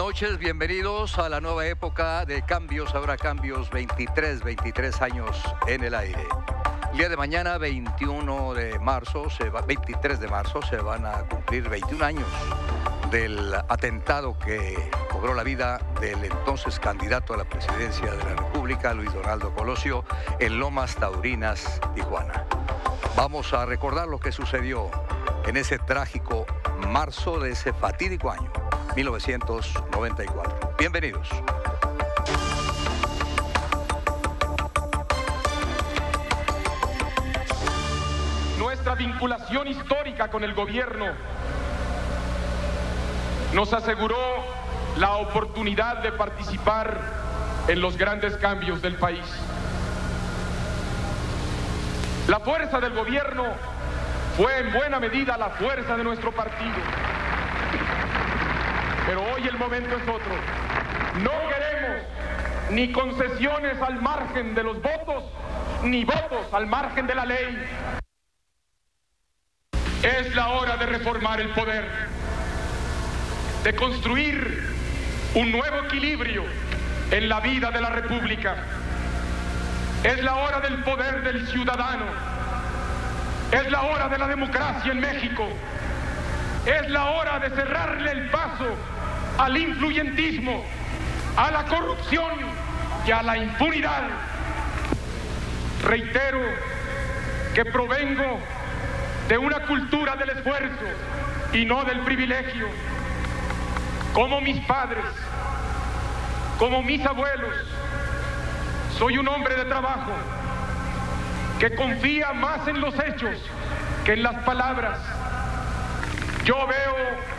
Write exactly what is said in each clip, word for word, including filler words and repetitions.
noches, bienvenidos a la nueva época de Cambios, ahora Cambios, veintitrés, veintitrés años en el aire. El día de mañana, veintiuno de marzo, se va, veintitrés de marzo, se van a cumplir veintiún años del atentado que cobró la vida del entonces candidato a la presidencia de la República, Luis Donaldo Colosio, en Lomas Taurinas, Tijuana. Vamos a recordar lo que sucedió en ese trágico marzo de ese fatídico año, mil novecientos noventa y cuatro. Bienvenidos. Nuestra vinculación histórica con el gobierno nos aseguró la oportunidad de participar en los grandes cambios del país. La fuerza del gobierno fue en buena medida la fuerza de nuestro partido. Pero hoy el momento es otro. No queremos ni concesiones al margen de los votos, ni votos al margen de la ley. Es la hora de reformar el poder, de construir un nuevo equilibrio en la vida de la República. Es la hora del poder del ciudadano. Es la hora de la democracia en México. Es la hora de cerrarle el paso al influyentismo, a la corrupción y a la impunidad. Reitero que provengo de una cultura del esfuerzo y no del privilegio. Como mis padres, como mis abuelos, soy un hombre de trabajo que confía más en los hechos que en las palabras. Yo veo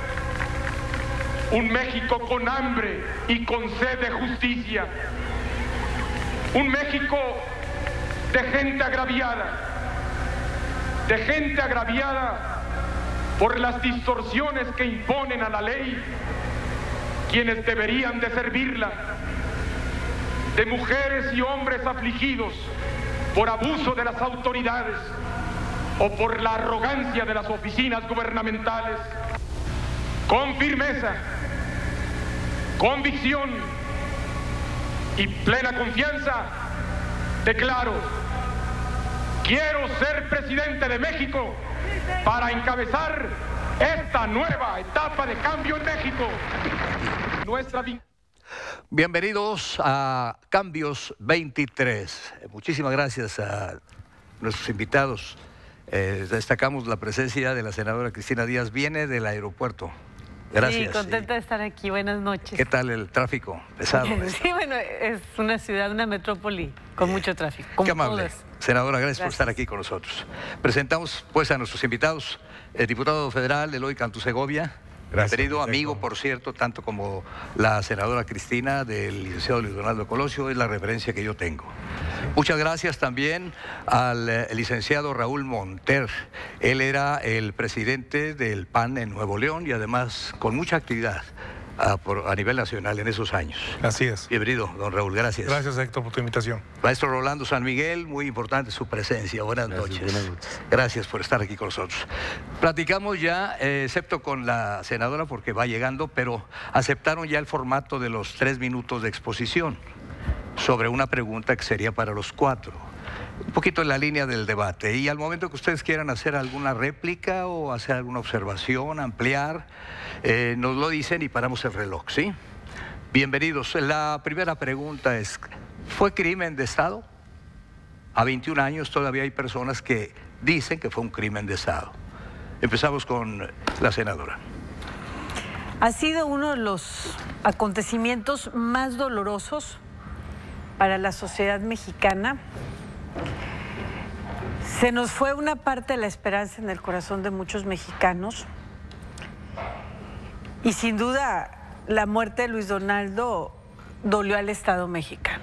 un México con hambre y con sed de justicia. Un México de gente agraviada. De gente agraviada por las distorsiones que imponen a la ley quienes deberían de servirla. De mujeres y hombres afligidos por abuso de las autoridades o por la arrogancia de las oficinas gubernamentales. Con firmeza, convicción y plena confianza, declaro: quiero ser presidente de México para encabezar esta nueva etapa de cambio en México. Nuestra Bienvenidos a Cambios veintitrés. Muchísimas gracias a nuestros invitados. Eh, destacamos la presencia de la senadora Cristina Díaz, viene del aeropuerto. Gracias. Sí, contenta de estar aquí. Buenas noches. ¿Qué tal el tráfico? Pesado. Sí, bueno, es una ciudad, una metrópoli con mucho tráfico. Qué amable. Todas. Senadora, gracias, Gracias por estar aquí con nosotros. Presentamos pues a nuestros invitados, el diputado federal Eloy Cantú Segovia. Gracias, Querido perfecto. amigo, por cierto, tanto como la senadora Cristina, del licenciado Luis Donaldo Colosio, es la referencia que yo tengo. Muchas gracias también al eh, licenciado Raúl Monter. Él era el presidente del P A N en Nuevo León y además con mucha actividad a, por, a nivel nacional en esos años. Así es. Bienvenido, don Raúl, gracias. Gracias, Héctor, por tu invitación. Maestro Rolando San Miguel, muy importante su presencia. Buenas Gracias, noches. buenas noches. Gracias por estar aquí con nosotros. Platicamos ya, eh, excepto con la senadora porque va llegando, pero aceptaron ya el formato de los tres minutos de exposición sobre una pregunta que sería para los cuatro. Un poquito en la línea del debate. Y al momento que ustedes quieran hacer alguna réplica o hacer alguna observación, ampliar, eh, nos lo dicen y paramos el reloj, ¿sí? Bienvenidos. La primera pregunta es, ¿fue crimen de Estado? A veintiún años todavía hay personas que dicen que fue un crimen de Estado. Empezamos con la senadora. Ha sido uno de los acontecimientos más dolorosos para la sociedad mexicana. Se nos fue una parte de la esperanza en el corazón de muchos mexicanos y sin duda la muerte de Luis Donaldo dolió al Estado mexicano.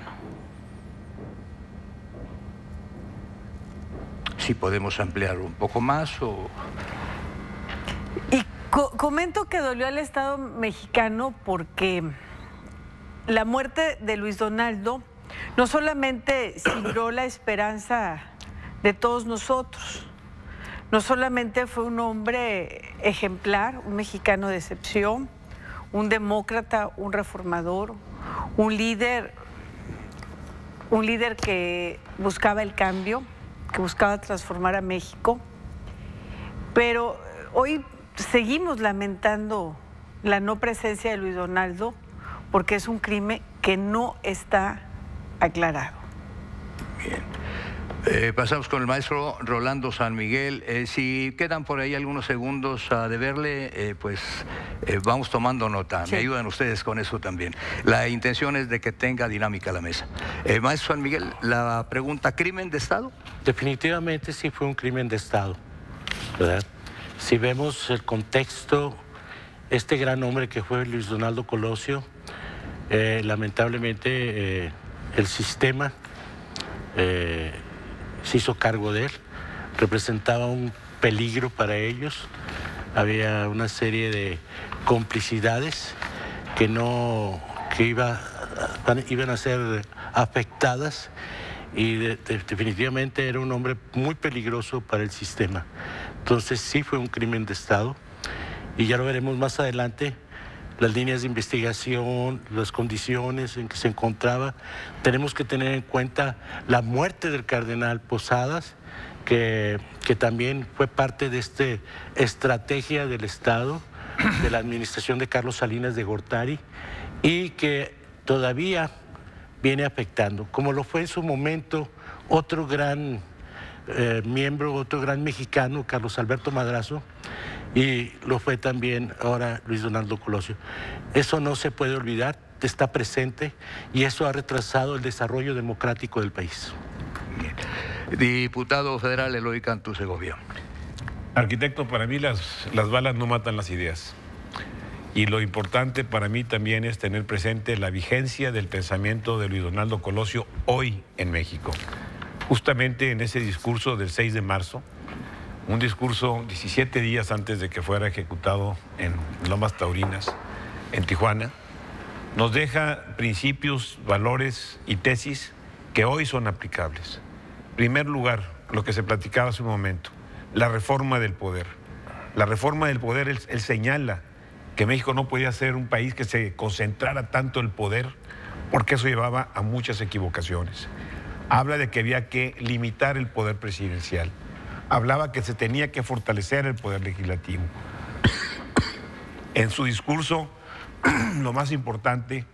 Si podemos ampliar un poco más o... Y co comento que dolió al Estado mexicano porque la muerte de Luis Donaldo no solamente sembró la esperanza de todos nosotros, no solamente fue un hombre ejemplar, un mexicano de excepción, un demócrata, un reformador, un líder, un líder que buscaba el cambio, que buscaba transformar a México, pero hoy seguimos lamentando la no presencia de Luis Donaldo porque es un crimen que no está aclarado. Bien. Eh, pasamos con el maestro Rolando San Miguel. Eh, si quedan por ahí algunos segundos a deberle, eh, pues eh, vamos tomando nota. Sí. Me ayudan ustedes con eso también. La intención es de que tenga dinámica la mesa. Eh, maestro San Miguel, la pregunta, ¿crimen de Estado? Definitivamente sí fue un crimen de Estado, ¿verdad? Si vemos el contexto, este gran hombre que fue Luis Donaldo Colosio, eh, lamentablemente eh, el sistema eh, se hizo cargo de él, representaba un peligro para ellos, había una serie de complicidades que no, que iba, iban a ser afectadas y de, de, definitivamente era un hombre muy peligroso para el sistema. Entonces sí fue un crimen de Estado y ya lo veremos más adelante, las líneas de investigación, las condiciones en que se encontraba. Tenemos que tener en cuenta la muerte del cardenal Posadas, que, que también fue parte de esta estrategia del Estado, de la administración de Carlos Salinas de Gortari, y que todavía viene afectando, como lo fue en su momento otro gran eh, miembro, otro gran mexicano, Carlos Alberto Madrazo, y lo fue también ahora Luis Donaldo Colosio. Eso no se puede olvidar, está presente y eso ha retrasado el desarrollo democrático del país. Bien. Diputado federal Eloy Cantú Segovia. Arquitecto, para mí las, las balas no matan las ideas. Y lo importante para mí también es tener presente la vigencia del pensamiento de Luis Donaldo Colosio hoy en México. Justamente en ese discurso del seis de marzo, un discurso diecisiete días antes de que fuera ejecutado en Lomas Taurinas, en Tijuana, nos deja principios, valores y tesis que hoy son aplicables. En primer lugar, lo que se platicaba hace un momento, la reforma del poder. La reforma del poder, él, él señala que México no podía ser un país que se concentrara tanto el poder, porque eso llevaba a muchas equivocaciones. Habla de que había que limitar el poder presidencial. Hablaba que se tenía que fortalecer el poder legislativo. En su discurso, lo más importante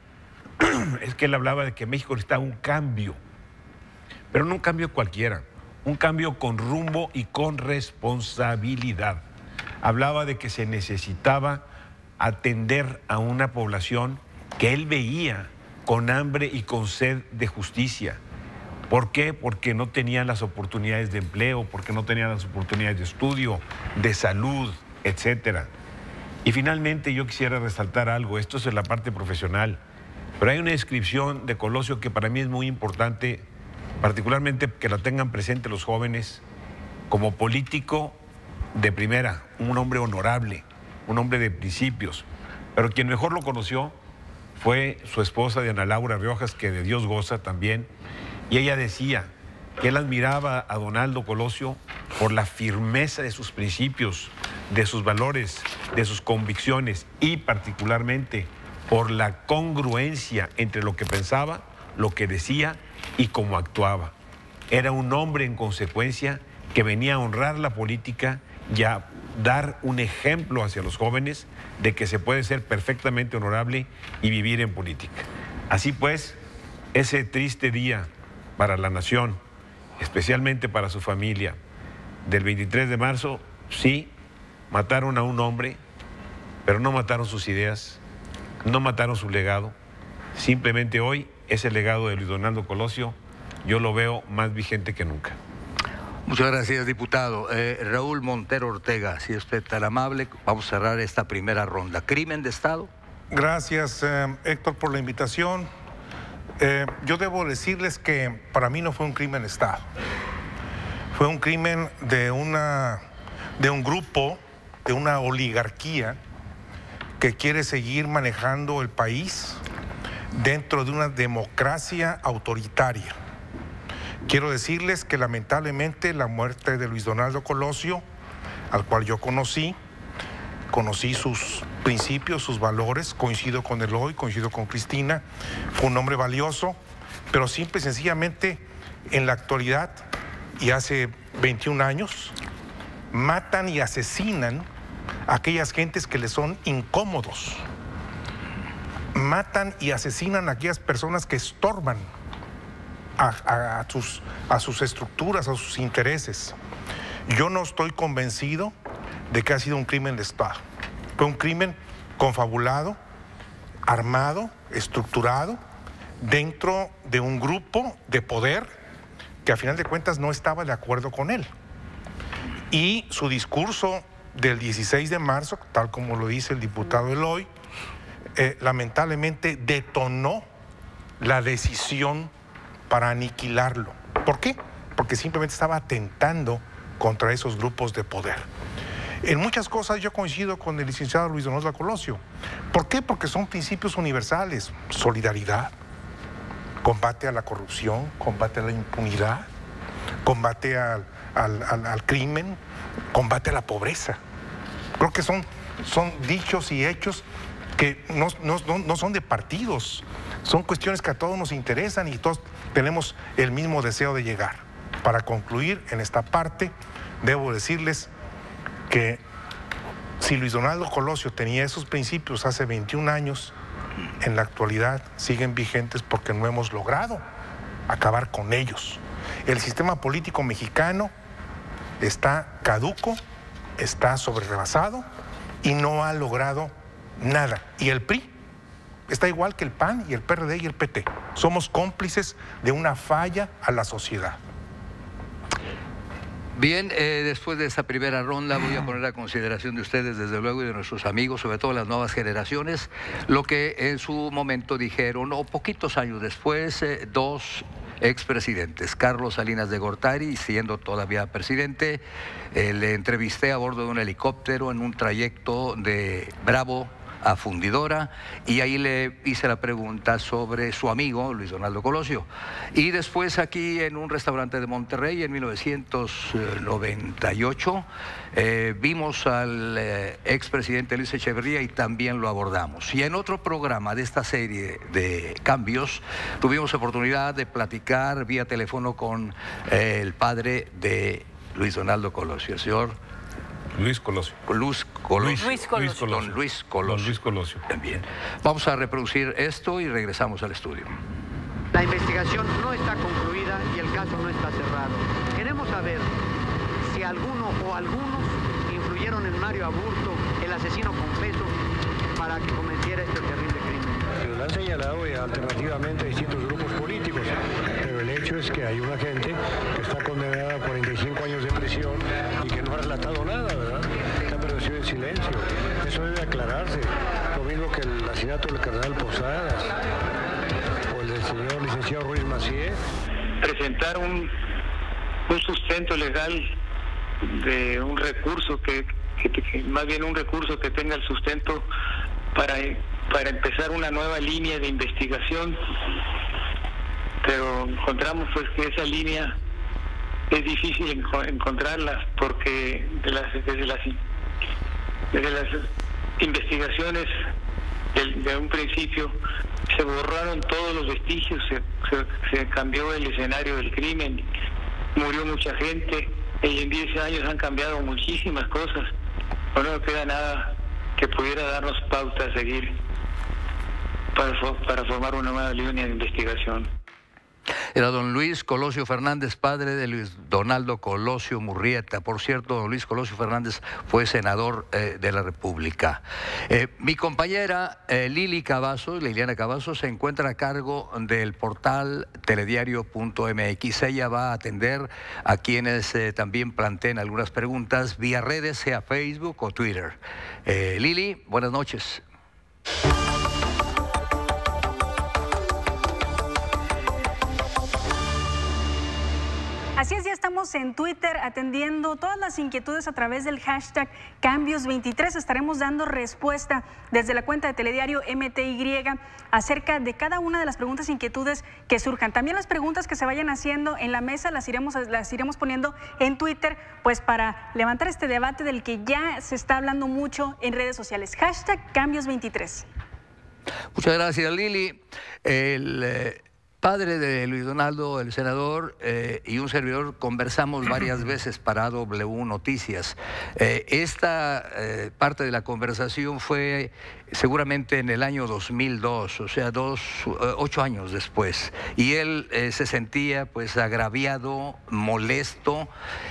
es que él hablaba de que México necesitaba un cambio, pero no un cambio cualquiera, un cambio con rumbo y con responsabilidad. Hablaba de que se necesitaba atender a una población que él veía con hambre y con sed de justicia. ¿Por qué? Porque no tenían las oportunidades de empleo, porque no tenían las oportunidades de estudio, de salud, etcétera. Y finalmente yo quisiera resaltar algo, esto es en la parte profesional, pero hay una descripción de Colosio que para mí es muy importante, particularmente que la tengan presente los jóvenes, como político de primera, un hombre honorable, un hombre de principios, pero quien mejor lo conoció fue su esposa Diana Laura Riojas, que de Dios goza también, y ella decía que él admiraba a Donaldo Colosio por la firmeza de sus principios, de sus valores, de sus convicciones y particularmente por la congruencia entre lo que pensaba, lo que decía y cómo actuaba. Era un hombre en consecuencia que venía a honrar la política y a dar un ejemplo hacia los jóvenes de que se puede ser perfectamente honorable y vivir en política. Así pues, ese triste día para la nación, especialmente para su familia, del veintitrés de marzo, sí, mataron a un hombre, pero no mataron sus ideas, no mataron su legado. Simplemente hoy ese legado de Luis Donaldo Colosio yo lo veo más vigente que nunca. Muchas gracias, diputado. Eh, Raúl Montero Ortega, si usted es tan amable, vamos a cerrar esta primera ronda. ¿Crimen de Estado? Gracias, eh, Héctor, por la invitación. Eh, yo debo decirles que para mí no fue un crimen de Estado. Fue un crimen de, una, de un grupo, de una oligarquía que quiere seguir manejando el país dentro de una democracia autoritaria. Quiero decirles que lamentablemente la muerte de Luis Donaldo Colosio, al cual yo conocí, conocí sus principios, sus valores. Coincido con Eloy, coincido con Cristina. Fue un hombre valioso, pero simple y sencillamente en la actualidad y hace veintiún años matan y asesinan a aquellas gentes que les son incómodos. Matan y asesinan a aquellas personas que estorban a, a, a, sus, a sus estructuras, a sus intereses. Yo no estoy convencido de que ha sido un crimen de Estado. Fue un crimen confabulado, armado, estructurado, dentro de un grupo de poder que a final de cuentas no estaba de acuerdo con él. Y su discurso del dieciséis de marzo, tal como lo dice el diputado Eloy, eh, lamentablemente detonó la decisión para aniquilarlo. ¿Por qué? Porque simplemente estaba atentando contra esos grupos de poder. En muchas cosas yo coincido con el licenciado Luis Donaldo Colosio. ¿Por qué? Porque son principios universales. Solidaridad, combate a la corrupción, combate a la impunidad, combate al, al, al, al crimen, combate a la pobreza. Creo que son, son dichos y hechos que no, no, no, no son de partidos, son cuestiones que a todos nos interesan y todos tenemos el mismo deseo de llegar. Para concluir en esta parte, debo decirles que si Luis Donaldo Colosio tenía esos principios hace veintiún años, en la actualidad siguen vigentes porque no hemos logrado acabar con ellos. El sistema político mexicano está caduco, está sobrerebasado y no ha logrado nada. Y el P R I está igual que el P A N y el P R D y el P T. Somos cómplices de una falla a la sociedad. Bien, eh, después de esta primera ronda voy a poner a consideración de ustedes, desde luego, y de nuestros amigos, sobre todo las nuevas generaciones, lo que en su momento dijeron, o poquitos años después, eh, dos expresidentes. Carlos Salinas de Gortari, siendo todavía presidente, eh, le entrevisté a bordo de un helicóptero en un trayecto de Bravo a Fundidora, y ahí le hice la pregunta sobre su amigo Luis Donaldo Colosio. Y después aquí en un restaurante de Monterrey en mil novecientos noventa y ocho eh, vimos al eh, expresidente Luis Echeverría y también lo abordamos. Y en otro programa de esta serie de cambios tuvimos oportunidad de platicar vía teléfono con eh, el padre de Luis Donaldo Colosio, el señor Luis Colosio. Luz Colosio. Luis Colosio. Don Luis Colosio. Don Luis Colosio. También. Vamos a reproducir esto y regresamos al estudio. La investigación no está concluida y el caso no está cerrado. Queremos saber si alguno o algunos influyeron en Mario Aburto, el asesino confeso, para que cometiera este terrible crimen. Lo han señalado ya alternativamente distintos grupos políticos, pero el hecho es que hay una gente que está condenada a cuarenta y cinco años de prisión y que no ha relatado nada, ¿verdad? Que ha permanecido en silencio. Eso debe aclararse. Lo mismo que el asesinato del cardenal Posadas o el del señor licenciado Ruiz Macié. Presentar un, un sustento legal de un recurso que, que, que más bien un recurso que tenga el sustento para, para empezar una nueva línea de investigación, pero encontramos pues que esa línea es difícil enco encontrarla porque de las, desde, las, desde las investigaciones de, de un principio se borraron todos los vestigios, se, se, se cambió el escenario del crimen, murió mucha gente y en diez años han cambiado muchísimas cosas. No queda nada que pudiera darnos pauta a seguir para, para formar una nueva línea de investigación. Era don Luis Colosio Fernández, padre de Luis Donaldo Colosio Murrieta. Por cierto, don Luis Colosio Fernández fue senador eh, de la República. Eh, mi compañera eh, Lili Cavazos, Liliana Cavazos, se encuentra a cargo del portal telediario punto m x. Ella va a atender a quienes eh, también planteen algunas preguntas vía redes, sea Facebook o Twitter. Eh, Lili, buenas noches. Así es, ya estamos en Twitter atendiendo todas las inquietudes a través del hashtag Cambios veintitrés. Estaremos dando respuesta desde la cuenta de Telediario M T Y acerca de cada una de las preguntas e inquietudes que surjan. También las preguntas que se vayan haciendo en la mesa las iremos, las iremos poniendo en Twitter, pues para levantar este debate del que ya se está hablando mucho en redes sociales. Hashtag Cambios veintitrés. Muchas gracias, Lili. El eh, padre de Luis Donaldo, el senador, eh, y un servidor conversamos varias veces para W Noticias. Eh, esta eh, parte de la conversación fue seguramente en el año dos mil dos, o sea, dos, ocho años después. Y él eh, se sentía pues agraviado, molesto,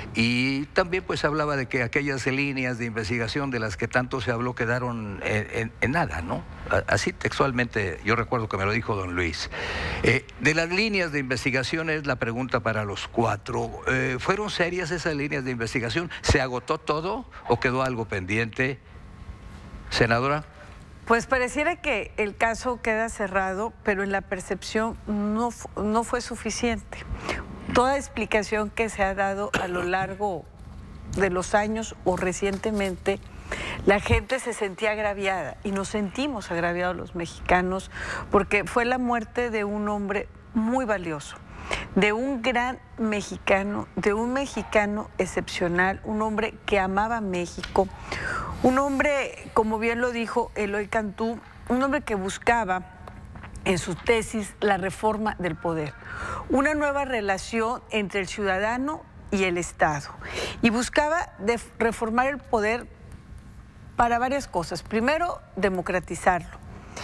y también pues hablaba de que aquellas líneas de investigación de las que tanto se habló quedaron en, en, en nada, ¿no? Así textualmente, yo recuerdo que me lo dijo don Luis. Eh, de las líneas de investigación es la pregunta para los cuatro. Eh, ¿Fueron serias esas líneas de investigación? ¿Se agotó todo o quedó algo pendiente? Senadora. Pues pareciera que el caso queda cerrado, pero en la percepción no, no fue suficiente. Toda explicación que se ha dado a lo largo de los años o recientemente, la gente se sentía agraviada y nos sentimos agraviados los mexicanos porque fue la muerte de un hombre muy valioso, de un gran mexicano, de un mexicano excepcional, un hombre que amaba México, un hombre, como bien lo dijo Eloy Cantú, un hombre que buscaba en su tesis la reforma del poder, una nueva relación entre el ciudadano y el Estado, y buscaba de reformar el poder para varias cosas. Primero, democratizarlo.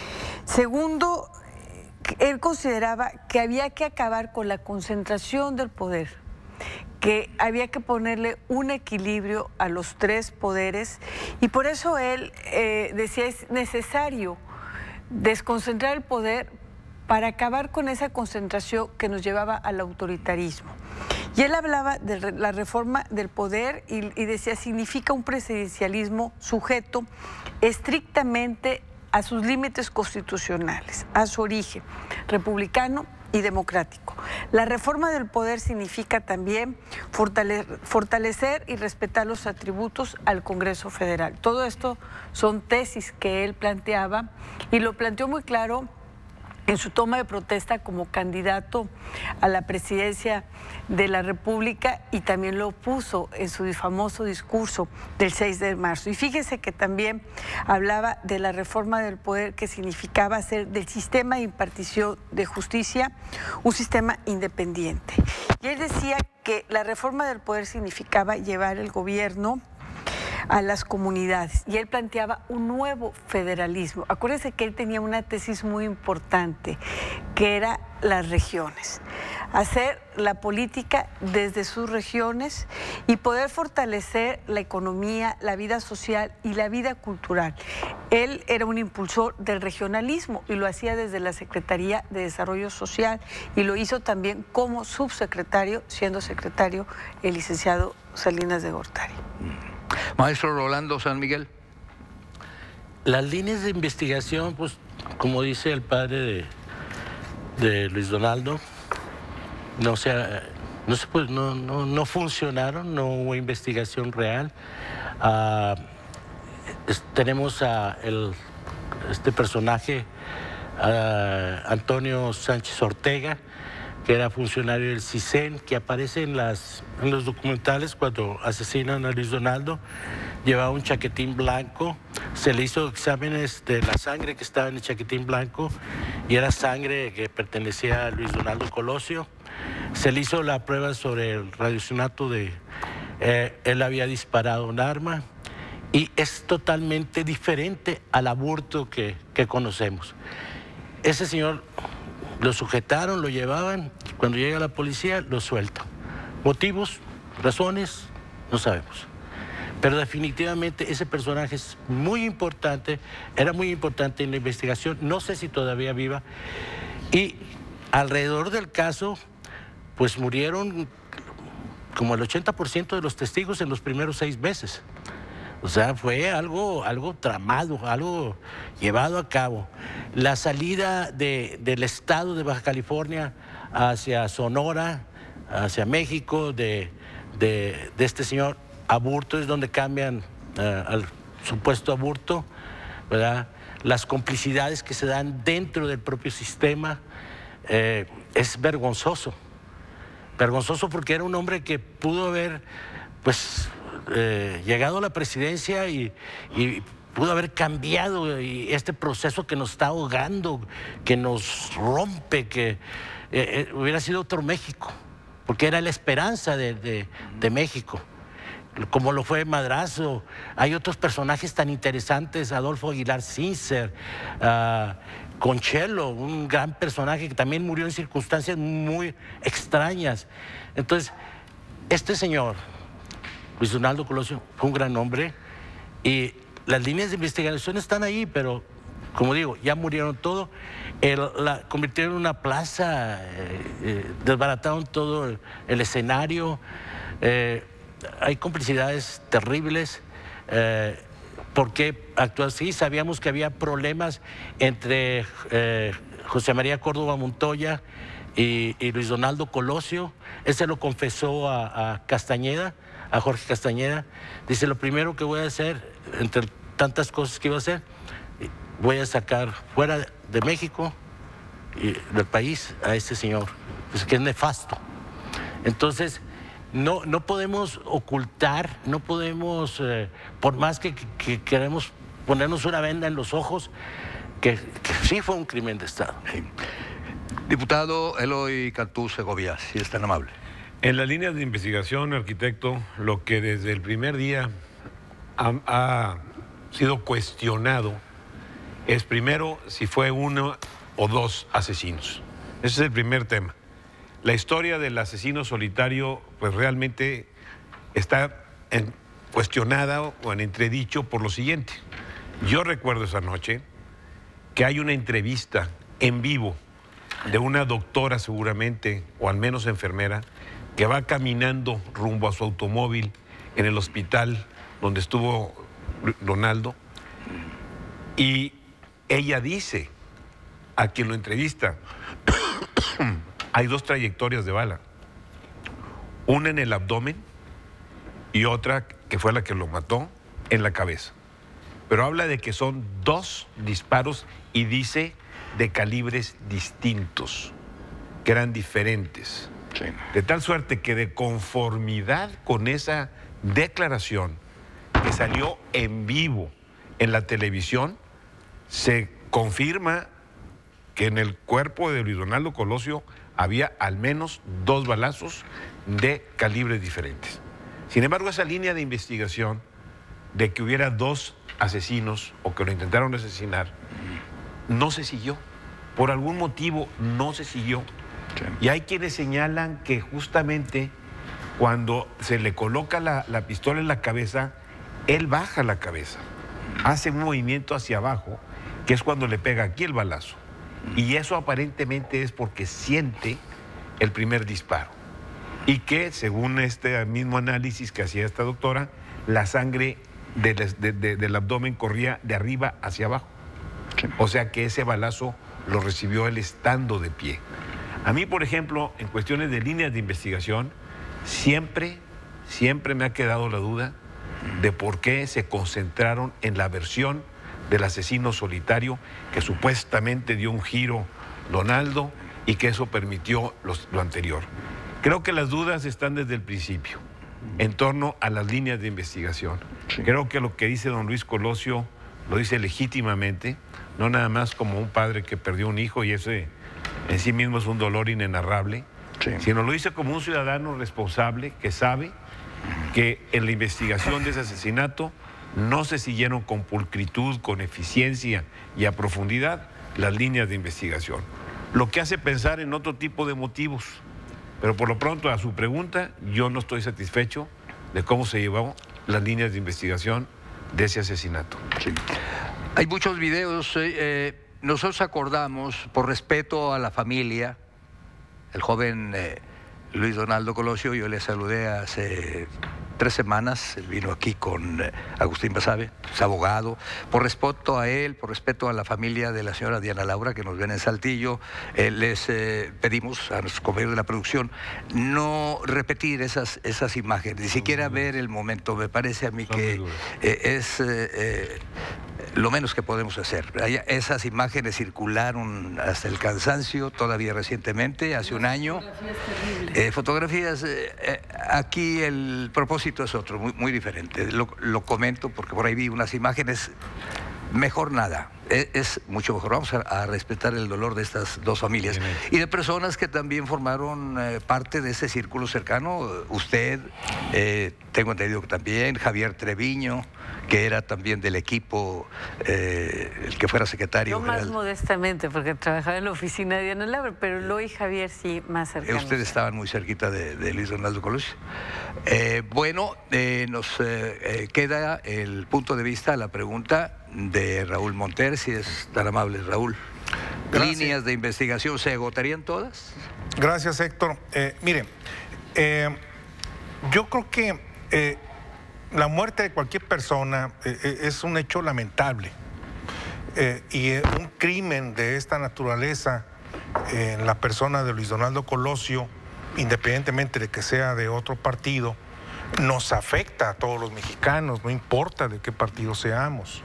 Segundo, él consideraba que había que acabar con la concentración del poder, que había que ponerle un equilibrio a los tres poderes, y por eso él eh, decía es necesario desconcentrar el poder para acabar con esa concentración que nos llevaba al autoritarismo. Y él hablaba de la reforma del poder y, y decía significa un presidencialismo sujeto estrictamente a sus límites constitucionales, a su origen republicano y democrático. La reforma del poder significa también fortalecer, fortalecer y respetar los atributos al Congreso Federal. Todo esto son tesis que él planteaba y lo planteó muy claro en su toma de protesta como candidato a la presidencia de la República, y también lo puso en su famoso discurso del seis de marzo. Y fíjese que también hablaba de la reforma del poder, que significaba hacer del sistema de impartición de justicia un sistema independiente. Y él decía que la reforma del poder significaba llevar el gobierno a las comunidades, y él planteaba un nuevo federalismo. Acuérdense que él tenía una tesis muy importante, que era las regiones, hacer la política desde sus regiones y poder fortalecer la economía, la vida social y la vida cultural. Él era un impulsor del regionalismo y lo hacía desde la Secretaría de Desarrollo Social, y lo hizo también como subsecretario, siendo secretario el licenciado Salinas de Gortari. Maestro Rolando San Miguel. Las líneas de investigación, pues, como dice el padre de, de Luis Donaldo, no, se, no, se, pues, no, no, no funcionaron, no hubo investigación real. Uh, es, tenemos a el, este personaje, uh, Antonio Sánchez Ortega, que era funcionario del CISEN, que aparece en, las, en los documentales cuando asesinan a Luis Donaldo. Llevaba un chaquetín blanco, se le hizo exámenes de la sangre que estaba en el chaquetín blanco y era sangre que pertenecía a Luis Donaldo Colosio. Se le hizo la prueba sobre el radioaccionato de eh, él había disparado un arma, y es totalmente diferente al aborto que, que conocemos. Ese señor lo sujetaron, lo llevaban, cuando llega la policía lo sueltan. Motivos, razones, no sabemos. Pero definitivamente ese personaje es muy importante, era muy importante en la investigación, no sé si todavía viva, y alrededor del caso pues murieron como el ochenta por ciento de los testigos en los primeros seis meses. O sea, fue algo, algo tramado, algo llevado a cabo. La salida de, del estado de Baja California hacia Sonora hacia México, de, de, de este señor Aburto, es donde cambian uh, al supuesto Aburto, ¿verdad? Las complicidades que se dan dentro del propio sistema, eh, es vergonzoso. Vergonzoso porque era un hombre que pudo haber, pues, eh, llegado a la presidencia y, y pudo haber cambiado y este proceso que nos está ahogando, que nos rompe, que eh, eh, hubiera sido otro México, porque era la esperanza de, de, de México, como lo fue Madrazo. Hay otros personajes tan interesantes, Adolfo Aguilar Sincer, uh, Conchelo, un gran personaje que también murió en circunstancias muy extrañas. Entonces, este señor, Luis Donaldo Colosio, fue un gran hombre y las líneas de investigación están ahí, pero como digo, ya murieron todo. El, la convirtieron en una plaza, eh, eh, desbarataron todo el, el escenario. Eh, hay complicidades terribles. Eh, ¿Por qué actuar así? Sabíamos que había problemas entre eh, José María Córdoba Montoya y, y Luis Donaldo Colosio. Él se lo confesó a, a Castañeda, a Jorge Castañeda. Dice, lo primero que voy a hacer, entre tantas cosas que iba a hacer, voy a sacar fuera de México y del país a este señor, pues, que es nefasto. Entonces, no, no podemos ocultar, no podemos, eh, por más que, que, que queremos ponernos una venda en los ojos, que, que sí fue un crimen de Estado. Sí. Diputado Eloy Cantú Segovia, si es tan amable. En las líneas de investigación, arquitecto, lo que desde el primer día ha, ha sido cuestionado es primero si fue uno o dos asesinos. Ese es el primer tema. La historia del asesino solitario pues realmente está en, cuestionada o en entredicho por lo siguiente. Yo recuerdo esa noche que hay una entrevista en vivo de una doctora seguramente, o al menos enfermera, que va caminando rumbo a su automóvil en el hospital donde estuvo Donaldo, y ella dice a quien lo entrevista, hay dos trayectorias de bala, una en el abdomen y otra, que fue la que lo mató, en la cabeza. Pero habla de que son dos disparos y dice de calibres distintos, que eran diferentes. Sí. De tal suerte que de conformidad con esa declaración que salió en vivo en la televisión, se confirma que en el cuerpo de Luis Donaldo Colosio había al menos dos balazos de calibres diferentes. Sin embargo, esa línea de investigación de que hubiera dos asesinos o que lo intentaron asesinar, no se siguió. Por algún motivo no se siguió. Sí. Y hay quienes señalan que justamente cuando se le coloca la, la pistola en la cabeza, él baja la cabeza, hace un movimiento hacia abajo, que es cuando le pega aquí el balazo. Y eso aparentemente es porque siente el primer disparo. Y que, según este mismo análisis que hacía esta doctora, la sangre de, de, de, del abdomen corría de arriba hacia abajo. Sí. O sea que ese balazo lo recibió él estando de pie. A mí, por ejemplo, en cuestiones de líneas de investigación, siempre, siempre me ha quedado la duda de por qué se concentraron en la versión del asesino solitario que supuestamente dio un giro Donaldo y que eso permitió los, lo anterior. Creo que las dudas están desde el principio en torno a las líneas de investigación. Sí. Creo que lo que dice don Luis Colosio lo dice legítimamente, no nada más como un padre que perdió un hijo y ese en sí mismo es un dolor inenarrable, sí, sino lo dice como un ciudadano responsable que sabe que en la investigación de ese asesinato no se siguieron con pulcritud, con eficiencia y a profundidad las líneas de investigación. Lo que hace pensar en otro tipo de motivos. Pero por lo pronto, a su pregunta, yo no estoy satisfecho de cómo se llevó las líneas de investigación de ese asesinato. Sí. Hay muchos videos. Eh, eh, nosotros acordamos, por respeto a la familia, el joven eh, Luis Donaldo Colosio, yo le saludé hace tres semanas, él vino aquí con eh, Agustín Basabe, es abogado. Por respeto a él, por respeto a la familia de la señora Diana Laura, que nos ven en Saltillo, eh, les eh, pedimos a nuestros compañeros de la producción no repetir esas, esas imágenes, ni siquiera ver el momento. Me parece a mí que eh, es... Eh, eh, lo menos que podemos hacer. Esas imágenes circularon hasta el cansancio todavía recientemente, hace un año. Eh, fotografías, eh, aquí el propósito es otro, muy, muy diferente. Lo, lo comento porque por ahí vi unas imágenes, mejor nada. Es, es mucho mejor. Vamos a, a respetar el dolor de estas dos familias y de personas que también formaron eh, parte de ese círculo cercano. Usted, eh, tengo entendido que también, Javier Treviño, que era también del equipo, eh, el que fuera secretario Yo más general. modestamente, porque trabajaba en la oficina de Diana Laura, pero Lo y Javier sí más cercanos. Eh, ustedes estaban muy cerquita de, de Luis Donaldo Colosio. Eh, bueno, eh, nos eh, eh, queda el punto de vista, la pregunta de Raúl Monter, si es tan amable, Raúl. Gracias. ¿Líneas de investigación se agotarían todas? Gracias, Héctor. Eh, mire, eh, yo creo que eh, la muerte de cualquier persona eh, es un hecho lamentable. Eh, y eh, un crimen de esta naturaleza eh, en la persona de Luis Donaldo Colosio, independientemente de que sea de otro partido, nos afecta a todos los mexicanos, no importa de qué partido seamos.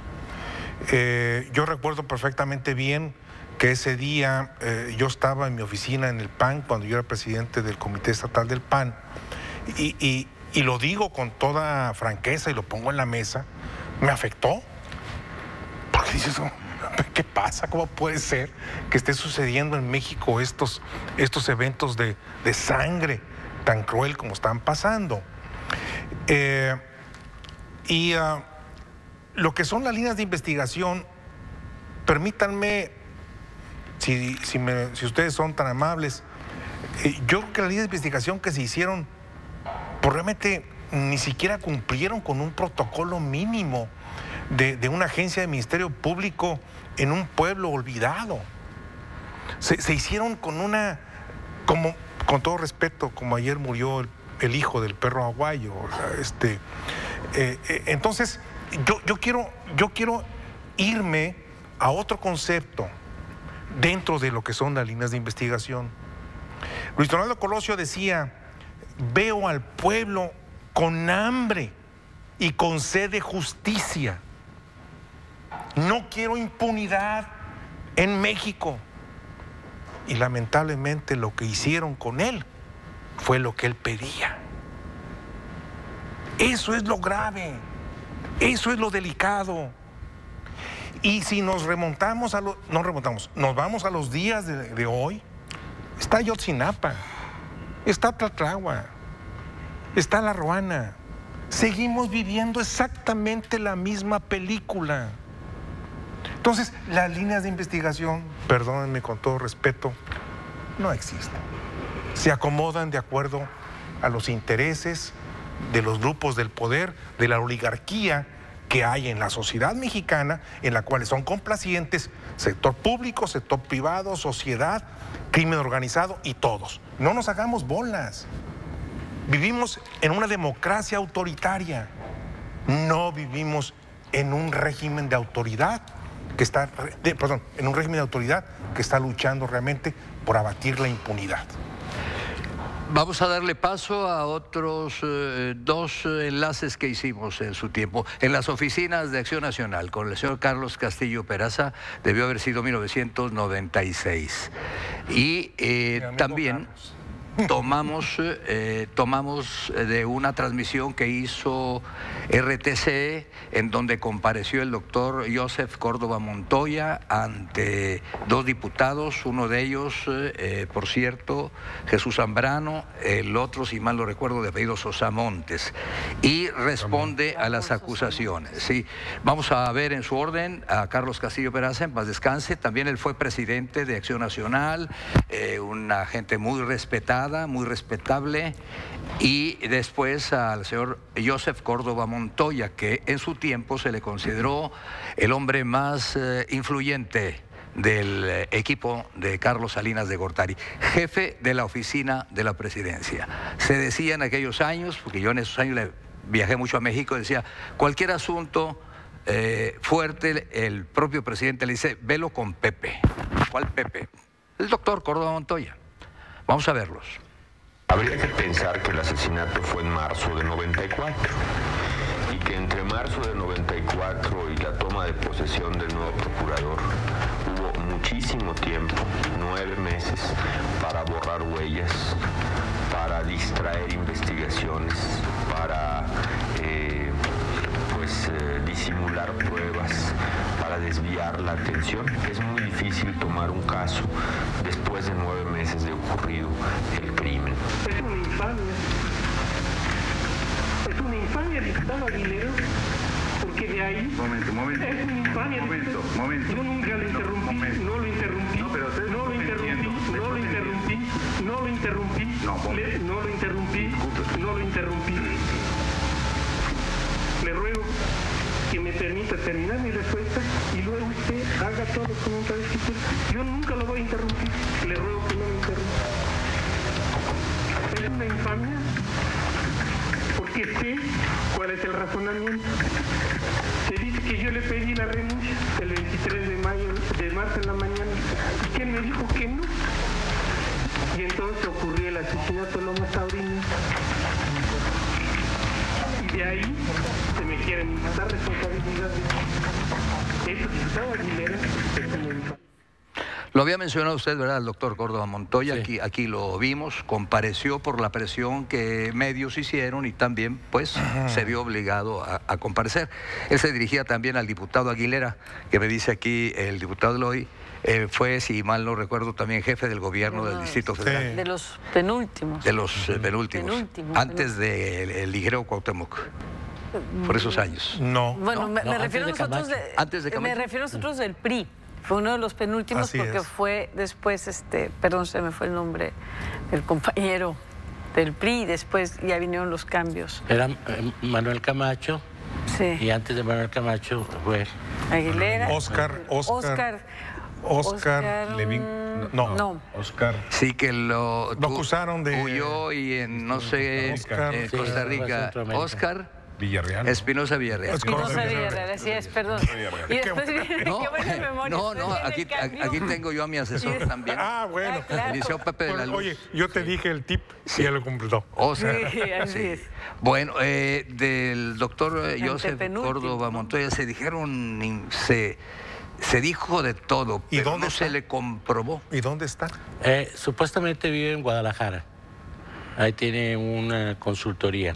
Eh, yo recuerdo perfectamente bien que ese día eh, yo estaba en mi oficina en el P A N, cuando yo era presidente del Comité Estatal del P A N, y, y, y lo digo con toda franqueza y lo pongo en la mesa, me afectó. Porque dices, oh, ¿qué pasa? ¿Cómo puede ser que esté sucediendo en México estos, estos eventos de, de sangre tan cruel como están pasando? Eh, y uh, lo que son las líneas de investigación, permítanme, si, si, me, si ustedes son tan amables, eh, yo creo que las líneas de investigación que se hicieron, pues realmente ni siquiera cumplieron con un protocolo mínimo de, de una agencia de Ministerio Público en un pueblo olvidado. Se, se hicieron con una, como, con todo respeto, como ayer murió el, el hijo del perro aguayo. O sea, este, eh, eh, entonces, yo, yo, quiero, yo quiero irme a otro concepto dentro de lo que son las líneas de investigación. Luis Donaldo Colosio decía: veo al pueblo con hambre y con sed de justicia. No quiero impunidad en México. Y lamentablemente lo que hicieron con él fue lo que él pedía. Eso es lo grave, eso es lo delicado. Y si nos remontamos a lo, no remontamos, nos vamos a los días de, de hoy, está Ayotzinapa, está Tlatlahua, está La Ruana. Seguimos viviendo exactamente la misma película. Entonces, las líneas de investigación, perdónenme con todo respeto, no existen. Se acomodan de acuerdo a los intereses de los grupos del poder, de la oligarquía que hay en la sociedad mexicana, en la cual son complacientes sector público, sector privado, sociedad, crimen organizado y todos. No nos hagamos bolas. Vivimos en una democracia autoritaria, no vivimos en un régimen de autoridad que está, de, perdón, en un régimen de autoridad que está luchando realmente por abatir la impunidad. Vamos a darle paso a otros eh, dos eh, enlaces que hicimos en su tiempo. En las oficinas de Acción Nacional, con el señor Carlos Castillo Peraza, debió haber sido mil novecientos noventa y seis. Y eh, también Carlos. tomamos, eh, tomamos de una transmisión que hizo R T C, en donde compareció el doctor Joseph Córdoba Montoya ante dos diputados, uno de ellos, eh, por cierto, Jesús Zambrano, el otro, si mal lo recuerdo, de apellido Sosa Montes, y responde a las acusaciones. Sí, vamos a ver en su orden a Carlos Castillo Peraza, en paz descanse. También él fue presidente de Acción Nacional, eh, una gente muy respetada, muy respetable, y después al señor Joseph Córdoba Montoya, que en su tiempo se le consideró el hombre más eh, influyente del eh, equipo de Carlos Salinas de Gortari, jefe de la oficina de la presidencia. Se decía en aquellos años, porque yo en esos años le viajé mucho a México, decía, cualquier asunto eh, fuerte, el propio presidente le dice, velo con Pepe. ¿Cuál Pepe? El doctor Córdoba Montoya. Vamos a verlos. Habría que pensar que el asesinato fue en marzo de noventa y cuatro y que entre marzo de noventa y cuatro y la toma de posesión del nuevo procurador hubo muchísimo tiempo, nueve meses, para borrar huellas, para distraer investigaciones, para eh, pues eh, disimular pruebas, para desviar la atención. Es muy difícil tomar un caso después de nueve meses de ocurrido el crimen. Es una infamia. Es una infamia, diputado Aguilera, porque de ahí... Momento, momento. Es una infamia. Momento, momento. Yo nunca lo interrumpí, Momento. no lo interrumpí, No, pero usted no lo está interrumpí, mintiendo, no lo está interrumpí, no lo interrumpí, No, momento. le- no lo interrumpí, Disculpe. no lo interrumpí. Le ruego que me permita terminar mi respuesta y luego usted haga todos los comentarios que quiera. Yo nunca lo voy a interrumpir, le ruego que no me interrumpa. Es una infamia porque sé cuál es el razonamiento. Se dice que yo le pedí la renuncia el veintitrés de mayo, de marzo en la mañana, y que él me dijo que no. Y entonces ocurrió el asesinato de Lomas Taurinas. Y de ahí se me quieren matar responsabilidades. Eso, diputado Aguilera, es una infamia. Lo había mencionado usted, ¿verdad? El doctor Córdoba Montoya, Sí. aquí, aquí lo vimos, compareció por la presión que medios hicieron y también, pues, se vio obligado a, a comparecer. Él se dirigía también al diputado Aguilera, que me dice aquí el diputado Eloy, eh, fue, si mal no recuerdo, también jefe del gobierno del Distrito Federal. De los penúltimos. De los eh, penúltimos, Penúltimos, antes del el ligero Cuauhtémoc, por esos años. No. Bueno, me, no, me antes refiero a de nosotros Camacho. de, Antes de me Camacho. refiero a nosotros del P R I. Fue uno de los penúltimos Así porque es. fue después, este, perdón, se me fue el nombre del compañero del P R I, y después ya vinieron los cambios. Era eh, Manuel Camacho, y Sí. antes de Manuel Camacho fue Aguilera. Oscar, Oscar. Oscar. Oscar Levín, No. No. Oscar. Sí, que lo, Lo tu- acusaron de- huyó y en, no sé, Oscar. en Sí, Costa fue Rica, Centroamérica. Oscar Villarreal. ¿no? Espinosa Villarreal. Espinosa Espinosa Villarreal, así es, perdón. Villarreal. Y después viene, No, qué buena memoria. no, después no, viene aquí, el cambio. aquí tengo yo a mi asesor también. Ah, bueno. Ah, claro. El liceo Pepe de la Luz. Oye, yo te dije el tip y él lo completó. Oscar. Sí, así es. Bueno, eh, del doctor eh, Joseph Antepenúltimo, Córdoba ¿no? Montoya se dijeron, in- se, se dijo de todo, ¿Y pero dónde no se está? le comprobó. ¿Y dónde está? Eh, supuestamente vive en Guadalajara. Ahí tiene una consultoría.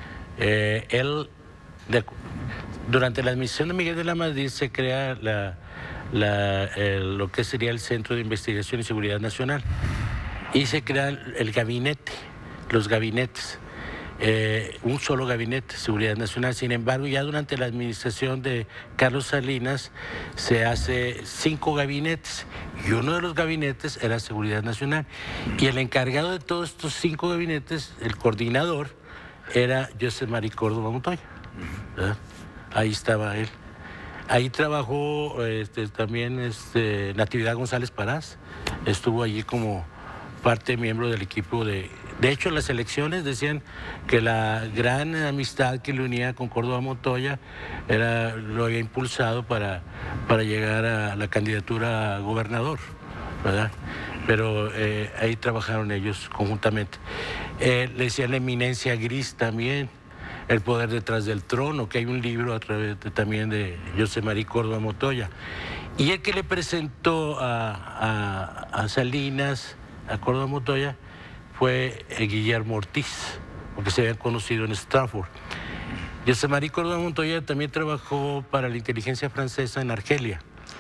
Eh, él, de- durante la admisión de Miguel de la Madrid se crea la, la, el- lo que sería el Centro de Investigación y Seguridad Nacional. Y se crea el, el gabinete, los gabinetes. Eh, un solo gabinete, Seguridad Nacional. Sin embargo, ya durante la administración de Carlos Salinas se hace cinco gabinetes y uno de los gabinetes era Seguridad Nacional. Y el encargado de todos estos cinco gabinetes, el coordinador, era José María Córdoba Montoya. ¿Verdad? Ahí estaba él. Ahí trabajó este, también este, Natividad González Parás, estuvo allí como parte miembro del equipo de... De hecho, las elecciones decían que la gran amistad que le unía con Córdoba Montoya era, lo había impulsado para, para llegar a la candidatura a gobernador, ¿verdad? Pero eh, ahí trabajaron ellos conjuntamente. Eh, le decían la eminencia gris también, El poder detrás del trono, que hay un libro a través de, también de José María Córdoba Montoya. Y el que le presentó a, a, a Salinas, a Córdoba Montoya, fue eh, Guillermo Ortiz, porque se habían conocido en Stanford. José María Córdoba Montoya también trabajó para la inteligencia francesa en Argelia.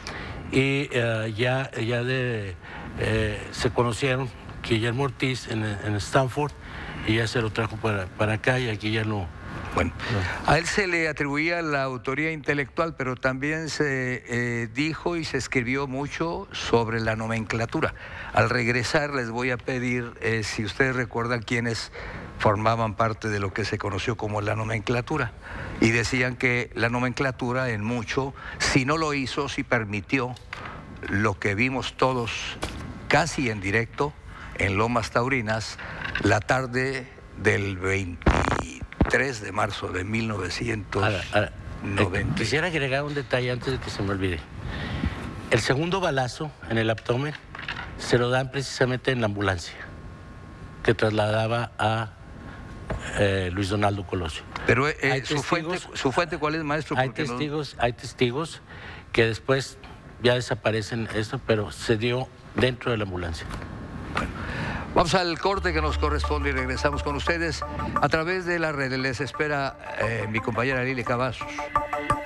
Y eh, ya, ya de, eh, se conocieron Guillermo Ortiz en, en Stanford y ya se lo trajo para, para acá y aquí ya no. Bueno, a él se le atribuía la autoría intelectual, pero también se eh, dijo y se escribió mucho sobre la nomenclatura. Al regresar les voy a pedir, eh, si ustedes recuerdan quiénes formaban parte de lo que se conoció como la nomenclatura. Y decían que la nomenclatura en mucho, si no lo hizo, si permitió lo que vimos todos casi en directo en Lomas Taurinas la tarde del veintitrés tres de marzo de mil novecientos noventa. Ahora, ahora, eh, quisiera agregar un detalle antes de que se me olvide. El segundo balazo en el abdomen se lo dan precisamente en la ambulancia que trasladaba a eh, Luis Donaldo Colosio. Pero eh, su, fuente, ¿su fuente cuál es, maestro? Hay testigos, no... hay testigos que después ya desaparecen esto, pero se dio dentro de la ambulancia. Bueno, vamos al corte que nos corresponde y regresamos con ustedes a través de la red. Les espera eh, mi compañera Lili Cavazos.